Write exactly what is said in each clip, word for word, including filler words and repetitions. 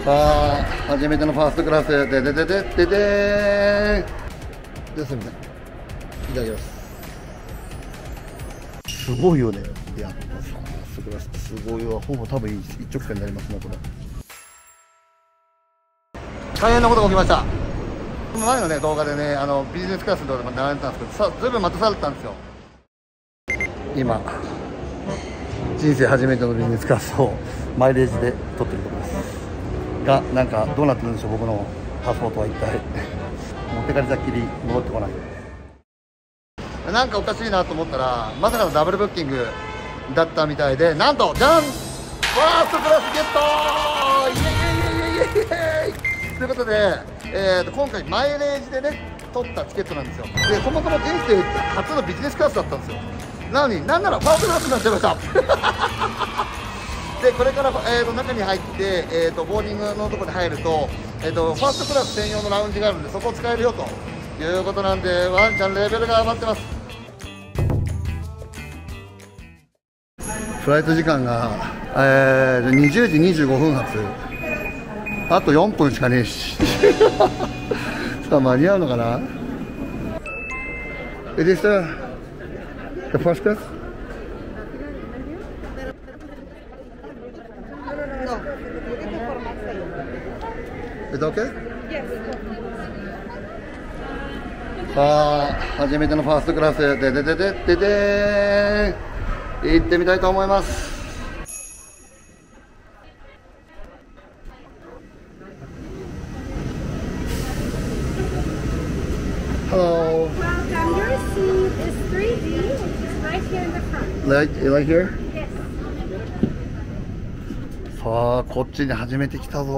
さあ、初めてのファーストクラス、ででででででーん。ですみません。いただきます。すごいよね。やっぱファーストクラスってすごいわ。ほぼ多分一直線になりますね、これ。大変なことが起きました。前のね、動画でね、あのビジネスクラスの動画でも流れてたんですけど、さ、ずいぶん待たされてたんですよ。今、人生初めてのビジネスクラスをマイレージで取ってるところです。が、なんかどうなってるんでしょう、僕のパスポートは一体。持ってかれたっきり戻ってこない。なんかおかしいなと思ったら、まさかのダブルブッキングだったみたいで、なんと、じゃん、ファーストクラスゲットー、イエイイエイイエイイエイということで、えー、と今回マイレージでね、取ったチケットなんですよ。で、そもそも人生初のビジネスクラスだったんですよ。なのに、なんならファーストクラスになっちゃいました。でこれから、えー、と中に入って、えー、とボーディングのところに入ると、えー、とファーストクラス専用のラウンジがあるので、そこを使えるよということなんで、ワンちゃんレベルが上がってます。フライト時間が、えー、にじゅうじにじゅうごふん発、あとよんぷんしかねえしさあ間に合うのかな。 Is this the, the first class? Is it okay? Yes. さあ、初めてのファーストクラス、ででででででーん、行ってみたいと思います。Hello. Welcome. Your seat is three D. It's right here in the front. Like, you like here? Yes. さあ、こっちに初めて来たぞ。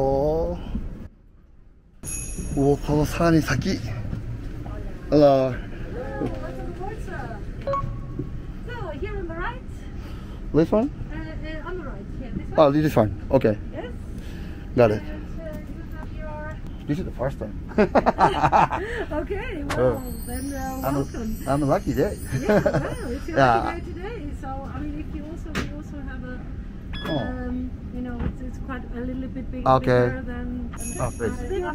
おお、このさらに先。Hello. Welcome aboard, sir. So, here on the right. This one? Uh, uh, on the right. Here, this one. Oh, this is fine. Okay. Yes. Got it. And uh, you have your. This is the first time. Okay. Well, Oh. then uh, I'm welcome. a, I'm a lucky day. Yeah. Well, it's your Yeah. lucky day today. So, I mean, if you also we also have a. Oh. Um, you know, it's, it's quite a little bit big, Okay. bigger than. Oh, please.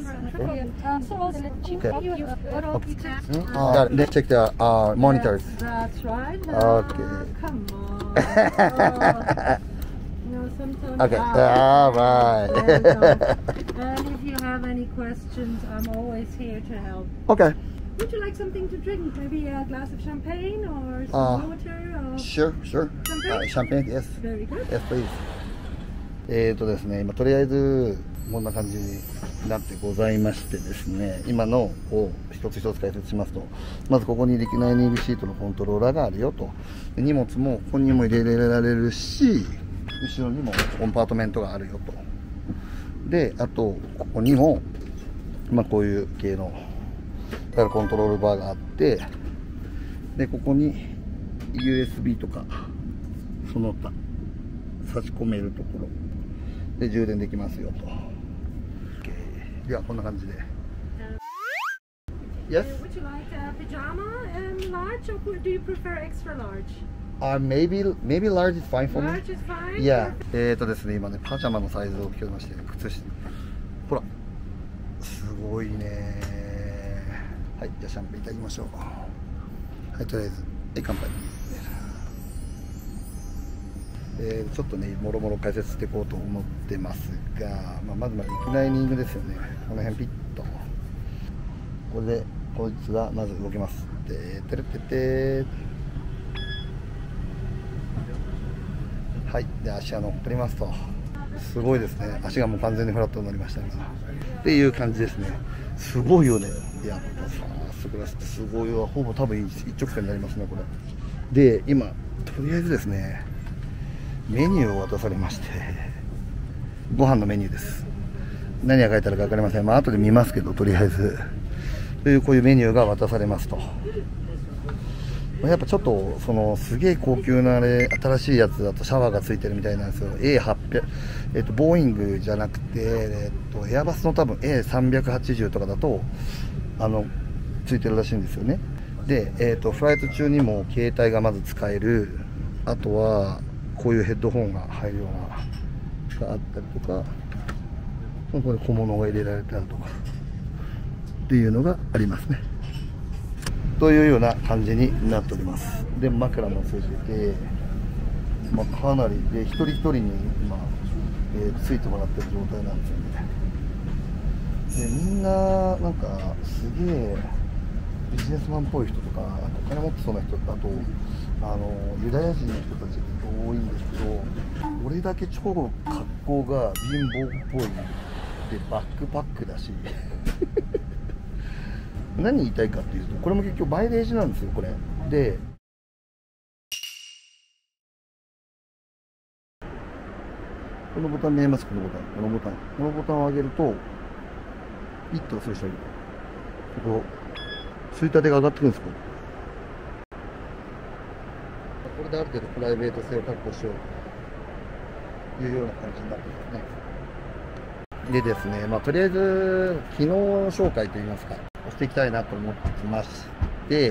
Okay. Uh, let's check the uh, monitors. That's right. Okay. Uh, come on. Oh. No, sometimes. Okay. Ah, All right. welcome. And if you have any questions, I'm always here to help. Okay. Would you like something to drink? Maybe a glass of champagne or some Uh, water? Or... Sure, sure. Uh, champagne, yes. Very good. Yes, please. えーとですね、今とりあえずこんな感じになってございましてですね、今のを一つ一つ解説しますと、まずここにリクライニングシートのコントローラーがあるよと、で荷物もここにも入れられるし、後ろにもコンパートメントがあるよと。で、あとここにも、まあ、こういう系のコントロールバーがあって、でここに ユーエスビー とかその他差し込めるところで充電できますよと。Okay. ではこんな感じで。Yes? Would you like a pajama and large, or do you prefer extra large? Uh, maybe, maybe large is fine for me. Large is fine. Yeah. えーとですね、今ね、パジャマのサイズを聞きまして、靴下。ほら。すごいね。はい、じゃあシャンプーいただきましょう。はい、とりあえず、はい、乾杯。えー、ちょっとね、もろもろ解説していこうと思ってますが、まあ、まずまずリクライニングですよね。この辺ピッと。これで、こいつがまず動けます。で、てるててはい、で、足が乗っかりますと。すごいですね。足がもう完全にフラットになりました今。っていう感じですね。すごいよね。いや、ファーストクラスってすごいわ。ほぼ多分一直線になりますね、これ。で、今、とりあえずですね、メニューを渡されまして、ご飯のメニューです。何が書いてあるか分かりません。まあ後で見ますけど、とりあえず。というこういうメニューが渡されますと。やっぱちょっとそのすげえ高級なあれ新しいやつだとシャワーがついてるみたいなんですよ。エーはっぴゃく、えっとボーイングじゃなくて、えっとエアバスの多分 エーさんびゃくはちじゅう とかだとあのついてるらしいんですよね。で、えっとフライト中にも携帯がまず使える。あとはこういうヘッドホンが入るようながあったりとか、 ここに小物が入れられたりとかっていうのがありますね。というような感じになっております。で枕もついてて、まあ、かなりで一人一人に今、えー、ついてもらってる状態なんですよね。でみんななんかすげえビジネスマンっぽい人とか、あとお金持ってそうな人と、あとあのユダヤ人の人たちが多いんですけど、俺だけ超格好が貧乏っぽいでバックパックだし何言いたいかっていうと、これも結局マイレージなんですよこれで。このボタン見えます？このボタン、このボタン、このボタンを上げるとピッと押す人いる。ここついたてが上がってくるんです。これこれである程度プライベート性を確保しようというような感じになってますね。でですね、まあとりあえず機能紹介といいますかしていきたいなと思ってまして、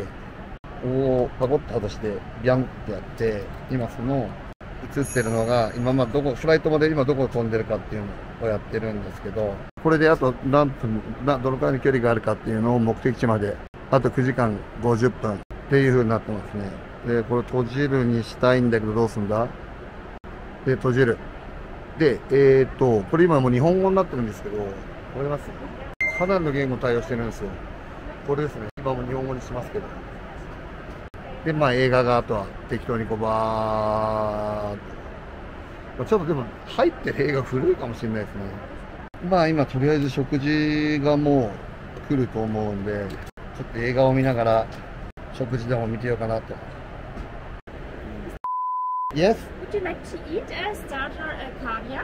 ここをパコッと外してビャンってやって、今その映ってるのが今まあどこフライトまで今どこを飛んでるかっていうのをやってるんですけど、これであと何分などのくらいの距離があるかっていうのを目的地まであとくじかんごじゅっぷんっていう風になってますね。でこれ閉じるにしたいんだけどどうすんだ。で閉じる。でえっとこれ今もう日本語になってるんですけど、わかります？かなりの言語対応してるんですよ。これですね。今も日本語にしますけど。でまあ映画があとは適当にこうバーっと。ちょっとでも入ってる映画古いかもしれないですね。まあ今とりあえず食事がもう来ると思うんで、ちょっと映画を見ながら食事でも見てようかなと。Yes? Would you like to eat a starter a caviar?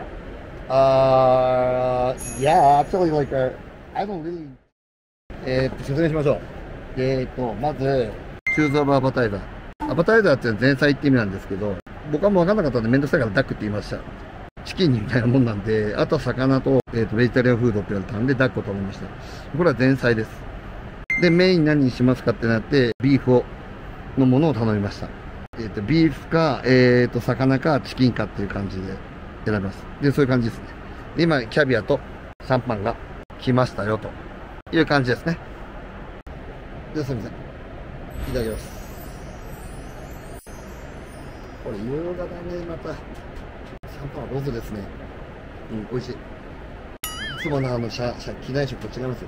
Uh, yeah, actually like a, I don't really. えーっと説明しましょう。えーっとまずチューズアバーバタイザー。アバタイザーって前菜って意味なんですけど、僕はもう分かんなかったんでめんどくさいからダックって言いました。チキンみたいなもんなんで、あとは魚と、えー、とベジタリアンフードって言われたんでダックを頼みました。これは前菜です。でメイン何にしますかってなってビーフをのものを頼みました。えー、とビーフか、えー、と魚かチキンかっていう感じで選びます。でそういう感じですね。で今キャビアとシャンパンが来ましたよという感じですね。ですみません、いただきます。これ優雅だね。またシャンパンはロゼですね。うん、美味しい。いつものあのシャシャ機内食と違いますよ。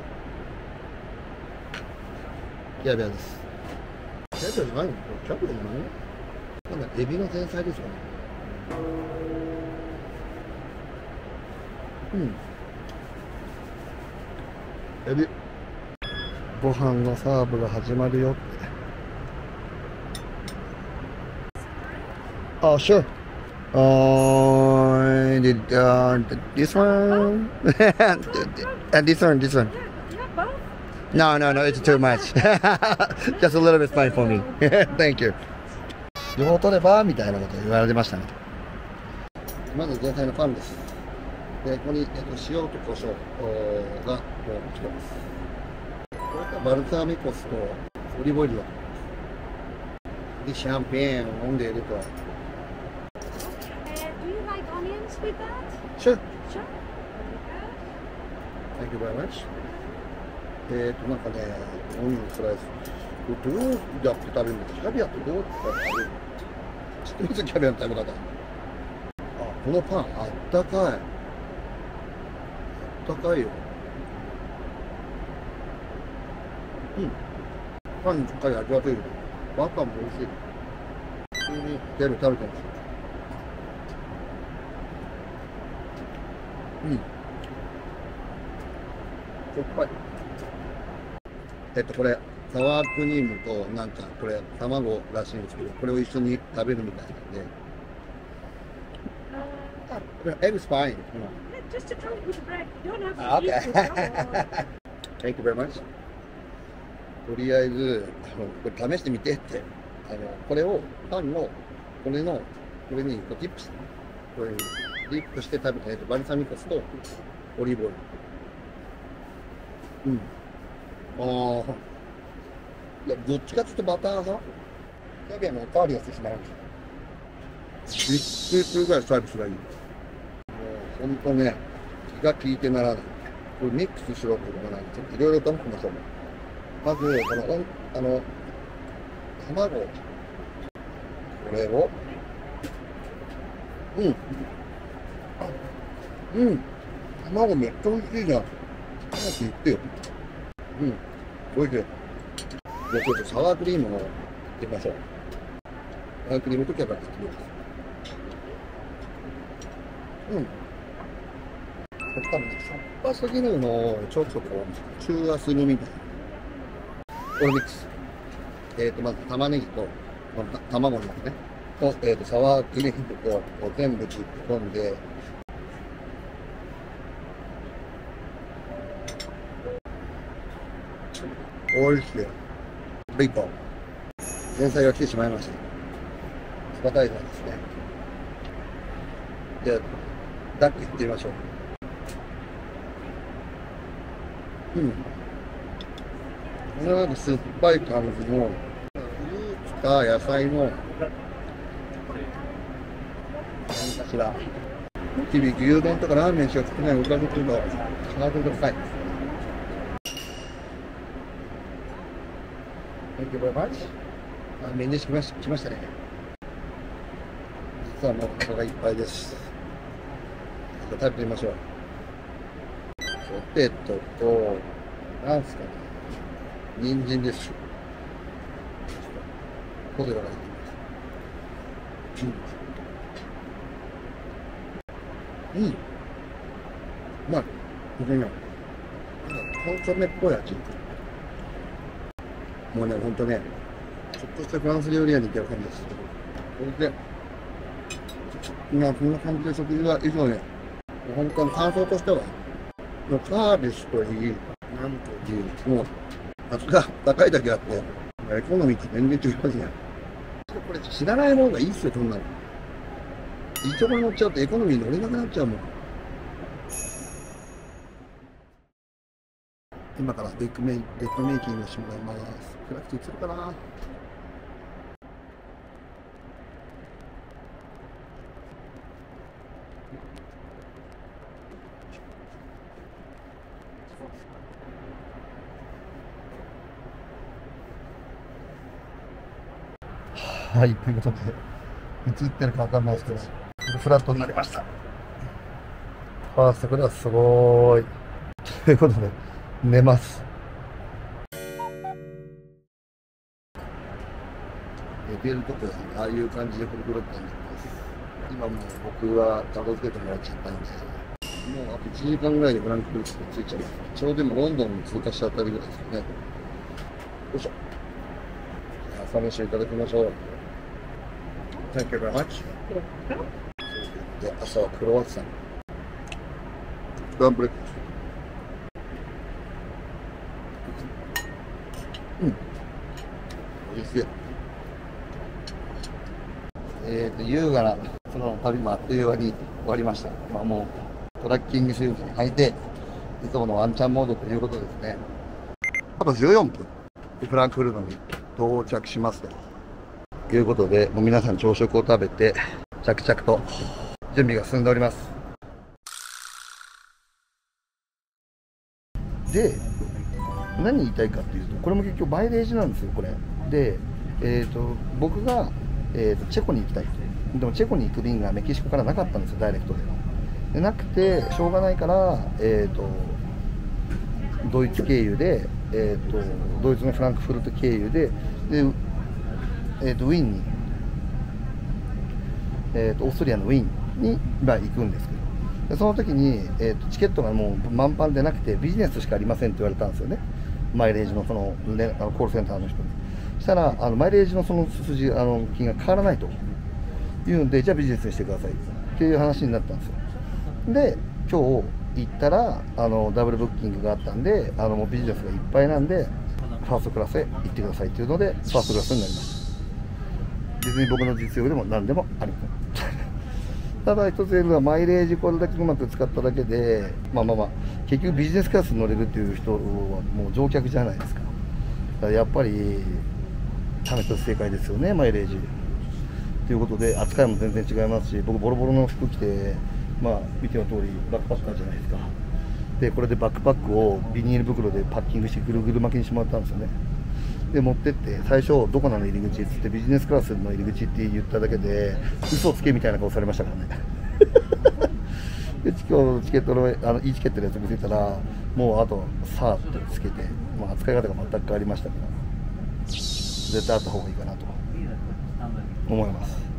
キャビアです。キャビアじゃないの？キャビアじゃないの？なんだ、エビの前菜ですよね。うん。エビ。ご飯のサーブが始まるよって。あ、sure. Uh, did, uh, this one? And this one, this one. Yeah, both. No, no, no, it's too much. Just a little bit fine for me. Thank you. 両方取ればみたいなこと言われてましたね。まず全体のパンです。で、ここに、えっと、塩と胡椒がもう来てます。これがバルサミコ酢とオリーブオイルだと思います。で、シャンペーンを飲んでいると。 Do you like onions with that? Sure. Sure. Thank you very much. えっと、なんかね、オニオンスライス。これどうやって食べるんですか？キャビアってどうやって食べる？知ってます？キャビアの食べ方。あ、このパン、あったかい。あったかいよ。うん。パンにしっかり味がついてる。バターも美味しい。普通にギャル食べてます。うん。しょっぱい。えっと、これ、サワークリームと、なんか、これ、卵らしいんですけど、これを一緒に食べるみたいなんで。あ、これ、エグスパイン。 Just to try it with bread. You don't have to Ah, eat okay. it. Thank you very much. とりあえず、あの、これ試してみてって。あの、これを、パンの、これの、これにディップして、これにディップして食べて、えっと、バルサミコ酢とオリーブオイル。うん。ああ。いや、どっちかっていうとバター派？キャビアのおかわりが好きなんです。びっくりするぐらいサービスがいい。もう、ほんとね、 が効いてならない。これミックスしろってことなんで、ちょっといろいろ試しましょう。まず、この、あの、卵、これを、うん。あ、うん。卵めっちゃ美味しいじゃん。早く言ってよ。うん。美味しい。じゃあちょっとサワークリームを入れましょう。サワークリームとキャベツ入れます。うん。多分ね、さっぱすぎるのをちょっとこう、中和するみたいな。これミックス。えっ、ー、と、まず玉ねぎと、この卵のね、と、えっ、ー、と、サワークリームと、こう全部突っ込んで、おいしい。一本。前菜が来てしまいました。スパタイザーですね。じゃあ、ダックいってみましょう。うん。このなんか酸っぱい感じの、フルーツか野菜の、何かしら。日々牛丼とかラーメンしか作れないおかずというのは、ハードルが高い。Thank you very much. あ、メニュー来まし、来ましたね。実はもうお腹がいっぱいです。食べてみましょう。ポテトと、なんすかね。人参です。ポテトが入っています。うん。うん。うまい。本当に。コンソメっぽい味。もうね、ほんとね、ちょっとしたフランス料理屋に行ってる感じです。それで、今こんな感じで食事は以上ね、本当に感想としては、サービスといい、なんといい、もう、味が高いだけあって、エコノミーって全然違いますね。これ知らない方がいいっすよ、そんなの。いいとこに乗っちゃうとエコノミー乗れなくなっちゃうもん。今からデックメイデックメイキングしてもらいます。暗くて映るかな。はい、ということで、映ってるかわかんないですけど、フラットになりました。ファーストクラスすごーい。ということで、寝ます。寝てるとこああいう感じでくるくるってなってます。今もう僕は片付けてもらっちゃったんで、もうあといちじかんぐらいでフランクフルトに着いちゃいます。ちょうど今ロンドンに通過しちゃったりぐらいですよね。よいしょ。朝飯をいただきましょう。Thank you very much. で、朝はクロワッサン。ガンブレックス。うん。おいしい。えっと、優雅なその旅もあっという間に終わりました。まあもう、トラッキングシューズに履いて、いつものワンチャンモードということですね。あとじゅうよんぷん、フランクフルトに到着しますということで、もう皆さん朝食を食べて、着々と準備が進んでおります。で、何言いたいかっていうと、これも結局マイレージなんですよ、これ。で、えっと、僕が、えー、とチェコに行きたい。でもチェコに行く便がメキシコからなかったんですよ、ダイレクトで。でなくて、しょうがないから、えー、とドイツ経由で、えー、とドイツのフランクフルト経由で、でえー、とウィーンに、えー、とオーストリアのウィーンに、まあ、行くんですけど、でその時に、えー、とチケットがもう満帆でなくて、ビジネスしかありませんって言われたんですよね、マイレージのその、ね、あのコールセンターの人に。そしたら、あのマイレージのその数字、あの金額変わらないというんで、じゃあビジネスにしてくださいっていう話になったんですよ。で、今日行ったら、あのダブルブッキングがあったんで、あのもうビジネスがいっぱいなんで、ファーストクラスへ行ってくださいっていうので、ファーストクラスになりました。別に僕の実力でも何でもありません。ただ一つ言えるのは、マイレージこれだけうまく使っただけで、まあまあまあ、結局ビジネスクラスに乗れるっていう人はもう乗客じゃないですか。だからやっぱり、ためと正解ですよね、マイレージ。ということで、扱いも全然違いますし、僕、ボロボロの服着て、 まあ見ての通りバックパッカーじゃないですか。でこれでバックパックをビニール袋でパッキングしてぐるぐる巻きにしてもらったんですよね。で持ってって最初どこなの入り口っつってビジネスクラスの入り口って言っただけで嘘をつけみたいな顔されましたからね。で今日チケットのあの e チケットのやつ見せたらもうあとさあってつけて、まあ、扱い方が全く変わりましたから絶対あった方がいいかなと思います。